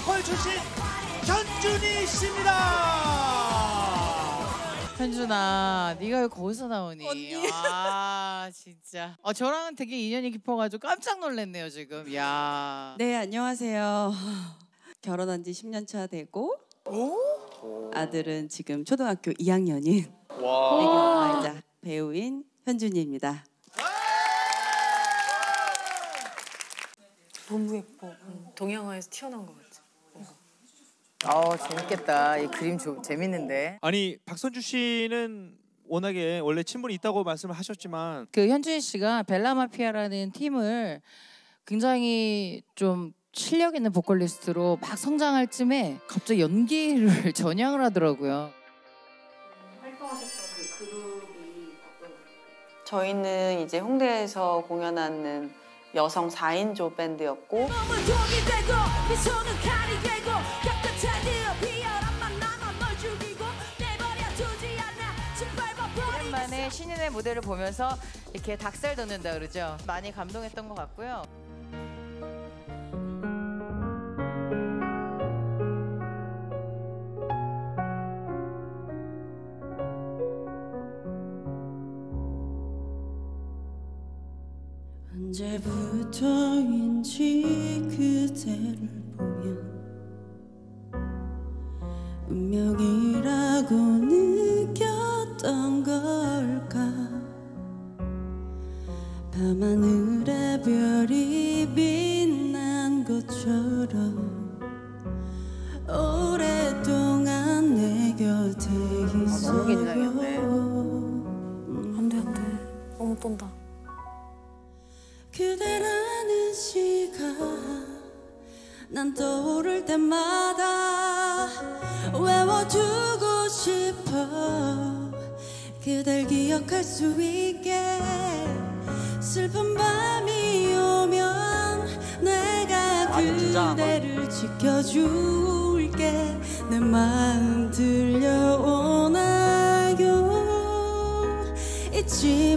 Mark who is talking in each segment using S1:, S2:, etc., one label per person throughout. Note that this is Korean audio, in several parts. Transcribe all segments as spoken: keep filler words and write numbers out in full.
S1: 보컬 출신 현준이 씨입니다.
S2: 현준아, 네가 왜 거기서 나오니?
S3: 언니.
S2: 아, 진짜. 어, 저랑은 되게 인연이 깊어가지고 깜짝 놀랐네요, 지금. 야.
S3: 네, 안녕하세요. 결혼한 지 십 년 차 되고 오? 아들은 지금 초등학교 이 학년인 애기 엄마이자 배우인 현준이입니다.
S4: 너무 예뻐. 동양화에서 튀어나온 것 같아.
S2: 어, 재밌겠다. 이 그림 조, 재밌는데.
S1: 아니 박선주 씨는 워낙에 원래 친분이 있다고 말씀을 하셨지만
S2: 그 현준이 씨가 벨라마피아라는 팀을 굉장히 좀 실력 있는 보컬리스트로 막 성장할 쯤에 갑자기 연기를 전향을 하더라고요.
S5: 활동하셨던 그 그룹이 어떤?
S6: 저희는 이제 홍대에서 공연하는 여성 사 인조 밴드였고
S2: 오랜만에 신인의 무대를 보면서 이렇게 닭살 돋는다 그러죠. 많이 감동했던 것 같고요.
S3: 언제부터인지 그대를 보면 운명이라고 느꼈던 걸까. 밤하늘에 별이 빛난 것처럼 오랫동안 내 곁에 있어요.
S2: 너무 긴장했네.
S4: 안 돼, 안 돼. 너무 떤다.
S3: 그대라는 시간 난 떠오를 때마다 외워두고 싶어. 그댈 기억할 수 있게. 슬픈 밤이 오면 내가 그대를 지켜줄게. 내 마음 들려오나요? 잊지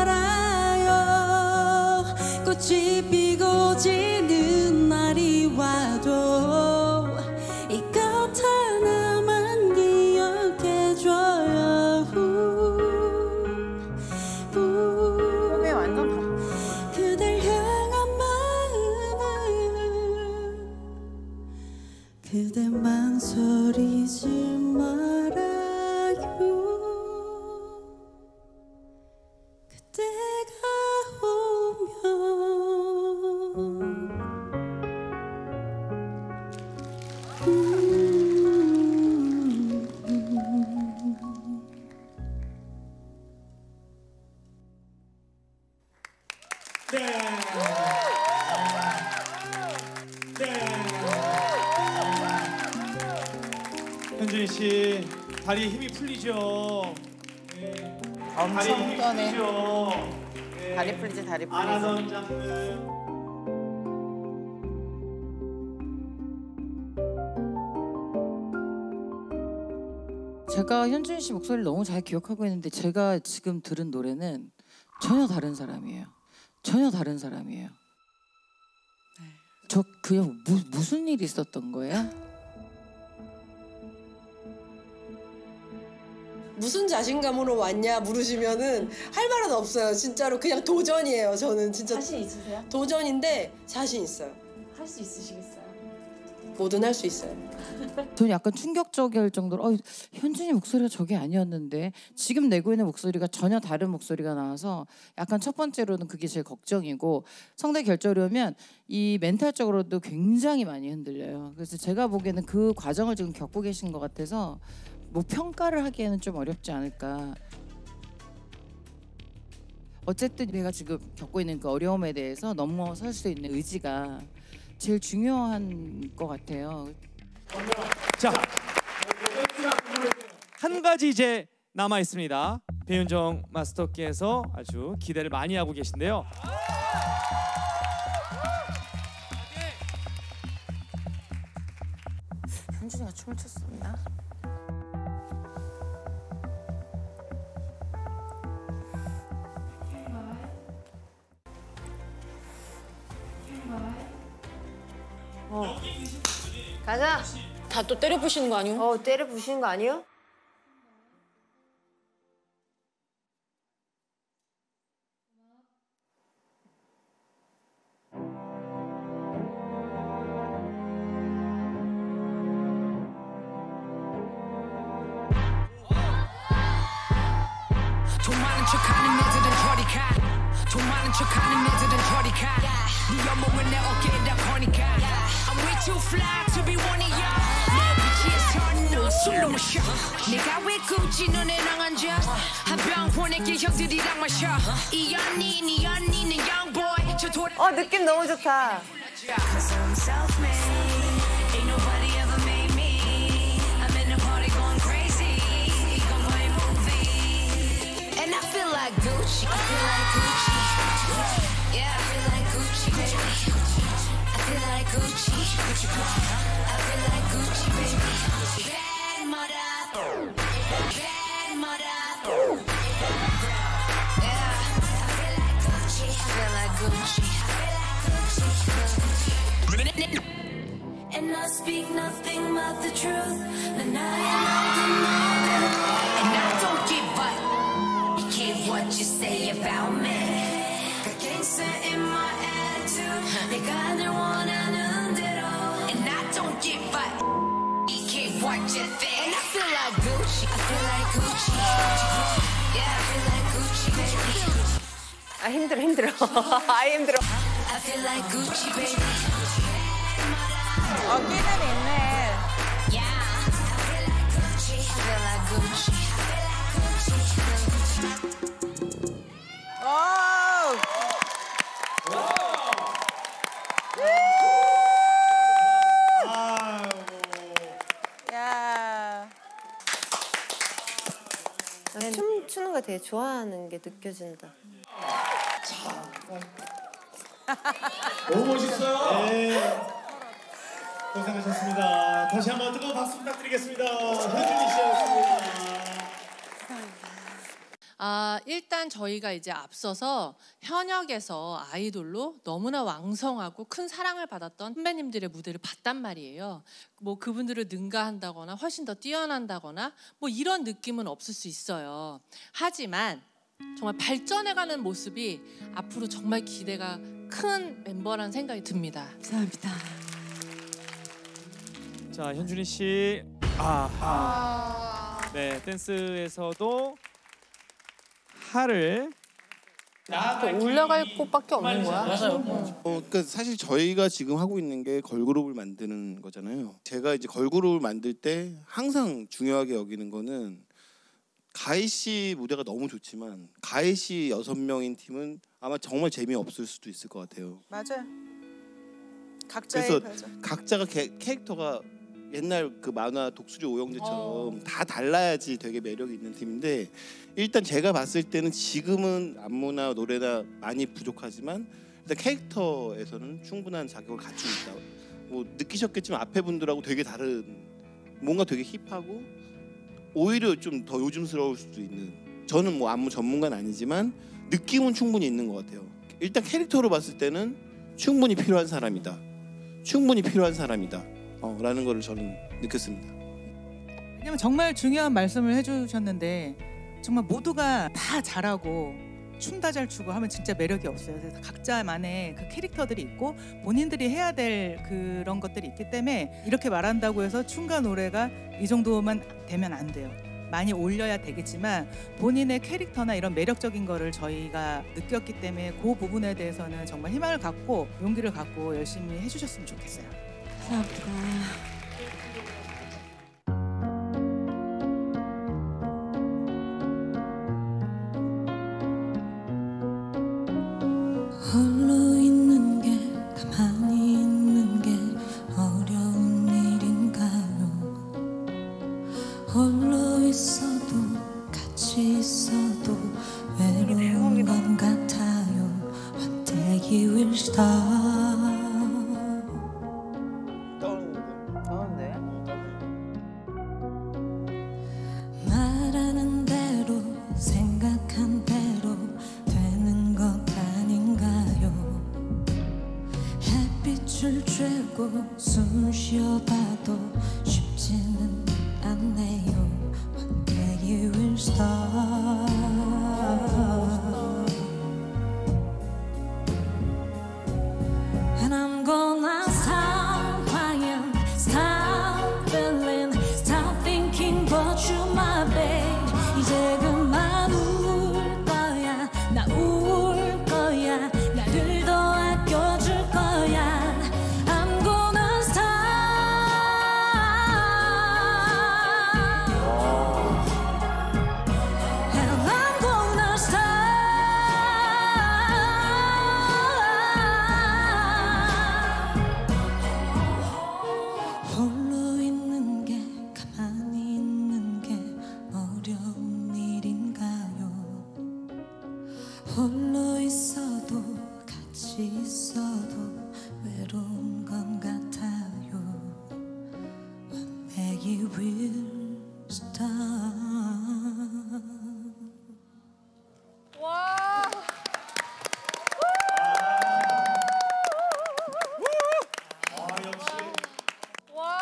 S3: 말아요. 꽃이 피고 지는 날이 와도 이것 하나만 기억해줘요.
S2: 꿈에 완전 다.
S3: 그댈 향한 마음을 그대 망설이지 말아요. 그대가
S1: 네. 네. 현준이 씨 다리에 힘이 풀리죠. 네. 다리에 힘이
S2: 엄청 떠네.
S1: 풀리죠. 네.
S2: 다리 풀리지, 다리 풀리지.
S1: 안 하던 장르.
S2: 제가 현준 씨 목소리를 너무 잘 기억하고 있는데 제가 지금 들은 노래는 전혀 다른 사람이에요. 전혀 다른 사람이에요. 저 그냥 무, 무슨 일이 있었던 거예요?
S7: 무슨 자신감으로 왔냐 물으시면은 할 말은 없어요. 진짜로 그냥 도전이에요. 저는 진짜
S5: 자신 있으세요?
S7: 도전인데 자신 있어요.
S5: 할 수 있으시겠어요?
S7: 뭐든 할 수 있어요.
S2: 저는 약간 충격적일 정도로 어, 현준이 목소리가 저게 아니었는데 지금 내고 있는 목소리가 전혀 다른 목소리가 나와서 약간 첫 번째로는 그게 제일 걱정이고 성대 결절이 오면 이 멘탈적으로도 굉장히 많이 흔들려요. 그래서 제가 보기에는 그 과정을 지금 겪고 계신 것 같아서 뭐 평가를 하기에는 좀 어렵지 않을까. 어쨌든 내가 지금 겪고 있는 그 어려움에 대해서 넘어설 수 있는 의지가 제일 중요한 것 같아요.
S1: 자, 한 가지 이제 남아 있습니다. 배윤정 마스터께서 아주 기대를 많이 하고 계신데요.
S2: 현준이가 춤을 췄었나? 어.
S8: 가자.
S4: 다 또 때려 부시는 거 아니요?
S8: 어, 때려 부시는 거 아니요?
S9: 돈 많은 척하는 애들은 저리 가. 돈 많은 척하는 애들은 저리 가. 네 연봉은 내 어깨에다 거니까. I'm way too fly to be one of y'all. 내 위치에서 숨도 못 쉬어. 내가 왜 굳이 너네랑 앉아? 한병 보낼게 형들이랑 마셔. 이 언니 네 언니는 young boy. 저 돌아.
S8: 어, 느낌 너무 좋다.
S9: Cause I'm self-made. Ain't nobody ever made me. I'm in the party going crazy. 이건 뭐의 movie. And I feel like Gucci. I feel like Gucci. Yeah, I feel like Gucci, baby. I feel like Gucci. I feel like Gucci, baby. Bad mother. Bad mother. Yeah, I feel like Gucci. I feel like Gucci. And I speak nothing but the truth. And I am all the more. And I don't give up. You care what you say about me. Got gangster in my attitude. 내가 늘 원하는 대로. And I don't give up. You care what you think. And I feel like Gucci. I feel like Gucci. Yeah, I feel like Gucci, baby.
S8: 아, 힘들어, 힘들어. 아, 힘들어.
S9: I feel like Gucci, baby.
S6: 어, 끼는 있네.
S9: Yeah, I feel like Gucci. I feel like Gucci.
S6: 야.
S8: 난 춤 추는 거 되게 좋아하는 게 느껴진다.
S10: 너무 멋있어요. 네. 고생하셨습니다. 다시 한번 뜨거운 박수 부탁드리겠습니다. 현준이 씨였습니다.
S11: 아, 일단 저희가 이제 앞서서 현역에서 아이돌로 너무나 왕성하고 큰 사랑을 받았던 선배님들의 무대를 봤단 말이에요. 뭐 그분들을 능가한다거나 훨씬 더 뛰어난다거나 뭐 이런 느낌은 없을 수 있어요. 하지만 정말 발전해가는 모습이 앞으로 정말 기대가 큰 멤버라는 생각이 듭니다.
S3: 감사합니다.
S1: 자, 현준이 씨. 아. 아. 네, 댄스에서도 하를
S4: 올라갈 곳밖에 없는 거야.
S12: 맞아요. 어, 그러니까 사실 저희가 지금 하고 있는 게 걸그룹을 만드는 거잖아요. 제가 이제 걸그룹을 만들 때 항상 중요하게 여기는 거는 가희 씨 무대가 너무 좋지만 가희 씨 여섯 명인 팀은 아마 정말 재미없을 수도 있을 것 같아요.
S6: 맞아요. 각자의
S12: 그래서
S6: 별점.
S12: 각자가 개, 캐릭터가 옛날 그 만화 독수리 오영재처럼 어. 다 달라야지 되게 매력이 있는 팀인데 일단 제가 봤을 때는 지금은 안무나 노래나 많이 부족하지만 일단 캐릭터에서는 충분한 자격을 갖추고 있다. 뭐 느끼셨겠지만 앞에 분들하고 되게 다른 뭔가 되게 힙하고 오히려 좀 더 요즘스러울 수도 있는 저는 뭐 안무 전문가는 아니지만 느낌은 충분히 있는 것 같아요. 일단 캐릭터로 봤을 때는 충분히 필요한 사람이다. 충분히 필요한 사람이다. 어, 라는 거를 저는 느꼈습니다.
S13: 왜냐면 정말 중요한 말씀을 해주셨는데 정말 모두가 다 잘하고 춤 다 잘 추고 하면 진짜 매력이 없어요. 그래서 각자만의 그 캐릭터들이 있고 본인들이 해야 될 그런 것들이 있기 때문에 이렇게 말한다고 해서 춤과 노래가 이 정도만 되면 안 돼요. 많이 올려야 되겠지만 본인의 캐릭터나 이런 매력적인 거를 저희가 느꼈기 때문에 그 부분에 대해서는 정말 희망을 갖고 용기를 갖고 열심히 해주셨으면 좋겠어요.
S3: 감사합니다.
S14: 홀로 있는 게 가만히 있는 게 어려운 일인가요? 홀로 있어도 같이 있어도 외로운 건 같아요. What day you will start? 말하는 대로 생각한 대로 되는 것 아닌가요? 햇빛 주 술을 쬐고 숨 쉬어봐도 쉽지는 않네요. One day you will start. And I'm gonna stop crying, stop feeling, stop thinking about you, my babe. 이제 그만 울 거야, 나 울 거야, 나를 더 아껴줄 거야. I'm gonna stop. And I'm gonna stop. 홀로 있는 게 가만히 있는 게 어려운 일인가요? 홀로 있어도 같이 있어도 외로운 건 같아요. One day you will stop.
S6: 와.
S10: 아 역시.
S6: 와.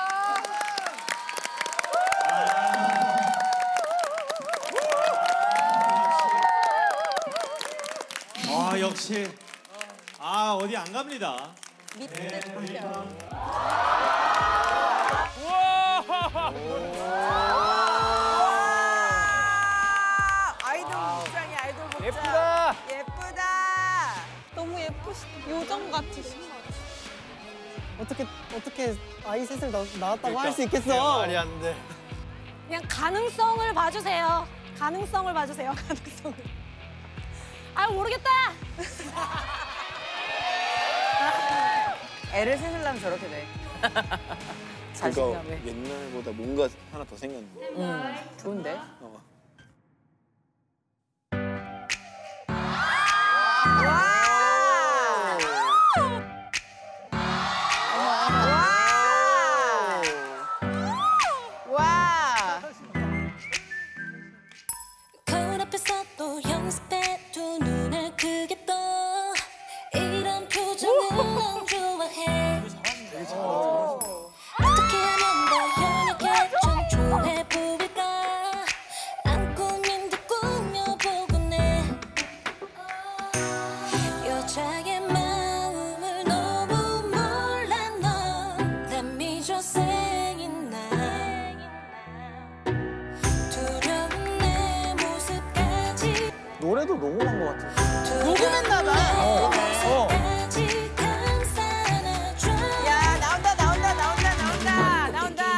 S10: 아 역시. 아 어디 안 갑니다.
S6: 밑에 아이돌 복장이 아이돌 복장. 예쁘다. 예쁘다.
S4: 너무 예쁘시. 요정 같으신 것 같아.
S15: 어떻게 어떻게 아이 셋을 낳, 낳았다고
S10: 그러니까,
S15: 할 수 있겠어?
S10: 그게 말이 안 돼.
S4: 그냥 가능성을 봐주세요. 가능성을 봐주세요. 가능성을. 아 모르겠다.
S6: 애를 셋으려면 저렇게 돼. 자신감에.
S12: 옛날보다 뭔가 하나 더 생겼네.
S6: 응. 좋은데?
S12: 어.
S6: 와.
S14: 거울 앞에서 또 연습해 두 눈을 크게 떠. 이런 표정은 난 좋아해. 어떻게 하면 더 연약해 좀 좋해 보일까. 난 꾸민 듯 꾸며보곤 해. 여자의 마음을 너무 몰라 넌. Let me just say it now. 두려운 내 모습까지
S15: 노래도 녹음한 것 같아.
S6: 녹음했나 봐.
S15: 어. 어.
S6: 야, 나온다, 나온다, 나온다, 나온다, 나온다.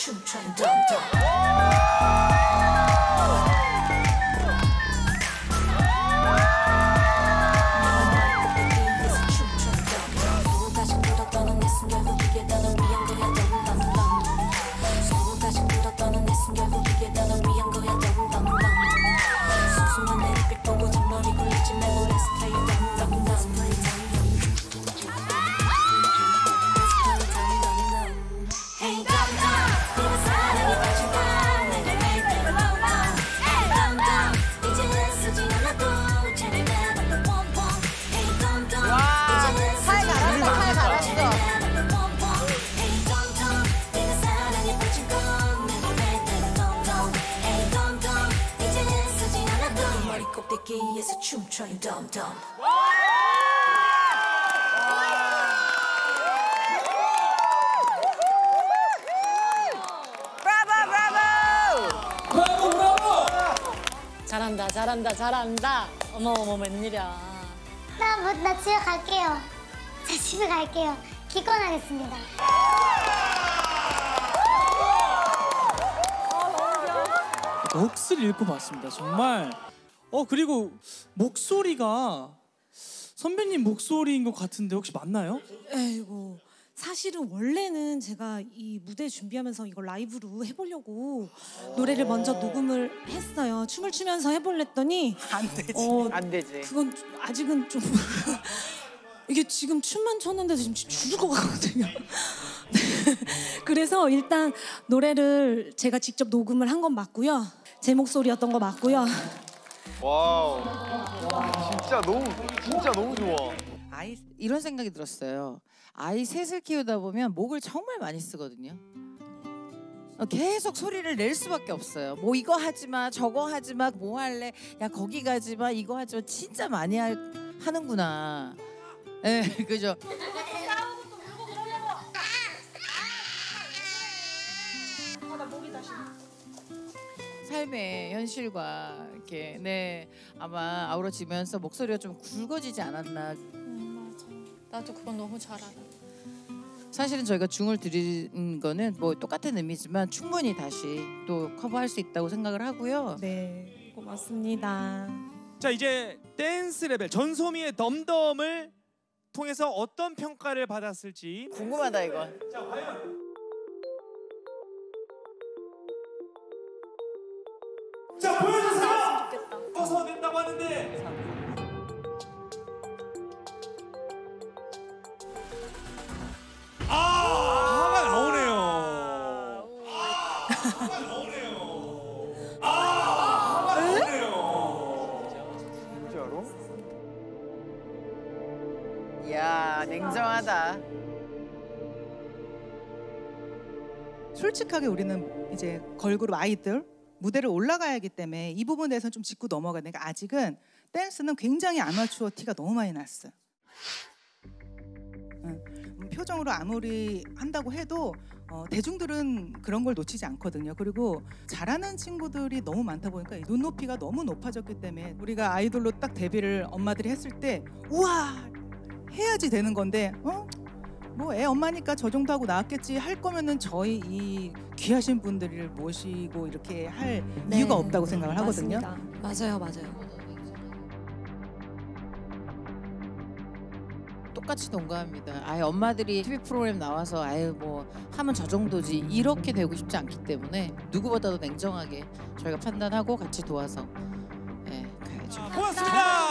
S14: 꼭대기에서 춤춰요 덤덤.
S6: 브라보, 브라보.
S4: 브라보 브라보. 잘한다 잘한다 잘한다. 어머 어머 웬일이야.
S16: 나, 뭐, 나 집에 갈게요. 자, 집에 갈게요. 기권하겠습니다.
S1: 넋을 잃고 봤습니다. 정말. 어 그리고 목소리가 선배님 목소리인 것 같은데 혹시 맞나요?
S17: 에이고 사실은 원래는 제가 이 무대 준비하면서 이걸 라이브로 해보려고 노래를 먼저 녹음을 했어요. 춤을 추면서 해볼랬더니
S6: 안 되지.
S17: 어,
S6: 안 되지.
S17: 그건 좀- 아직은 좀 이게 지금 춤만 췄는데도 지금 죽을 것 같거든요. 그래서 일단 노래를 제가 직접 녹음을 한 건 맞고요. 제 목소리였던 거 맞고요.
S18: 와우. 진짜 너무 진짜 너무 좋아.
S6: 아이
S2: 이런 생각이 들었어요. 아이 셋을 키우다 보면 목을 정말 많이 쓰거든요. 계속 소리를 낼 수밖에 없어요. 뭐 이거 하지 마, 저거 하지 마, 뭐 할래? 야 거기 가지 마, 이거 하지 마. 진짜 많이 할, 하는구나. 예, 네, 그죠? 삶의 현실과 이렇게 네 아마 아우러지면서 목소리가 좀 굵어지지 않았나.
S11: 음, 맞아. 나도 그건 너무 잘 알아.
S2: 사실은 저희가 중을 드린 거는 뭐 똑같은 의미지만 충분히 다시 또 커버할 수 있다고 생각을 하고요.
S17: 네, 고맙습니다.
S10: 자, 이제 댄스 레벨 전소미의 덤덤을 통해서 어떤 평가를 받았을지
S2: 궁금하다 이거.
S10: 자, 과연 자, 보여주세요. 써서 된다고 하는데 아, 화가 나오네요. 아, 화가 나오네요. 아, 화가 나오네요.
S2: 진짜로? 이야, 냉정하다.
S13: 솔직하게 우리는 이제 걸그룹 아이들 무대를 올라가야 하기 때문에 이 부분에 대해서는 좀 짚고 넘어가야 되니까 아직은 댄스는 굉장히 아마추어 티가 너무 많이 났어요. 응. 표정으로 아무리 한다고 해도 어, 대중들은 그런 걸 놓치지 않거든요. 그리고 잘하는 친구들이 너무 많다 보니까 이 눈높이가 너무 높아졌기 때문에 우리가 아이돌로 딱 데뷔를 엄마들이 했을 때 우와 해야지 되는 건데 어? 뭐 애 엄마니까 저 정도 하고 나왔겠지 할 거면은 저희 이 귀하신 분들을 모시고 이렇게 할
S17: 네.
S13: 이유가 없다고 생각을 하거든요.
S17: 맞습니다. 맞아요, 맞아요.
S2: 똑같이 동감합니다. 아예 엄마들이 티비 프로그램 나와서 아예 뭐 하면 저 정도지 이렇게 되고 싶지 않기 때문에 누구보다도 냉정하게 저희가 판단하고 같이 도와서 예, 가야죠.
S10: 고맙습니다.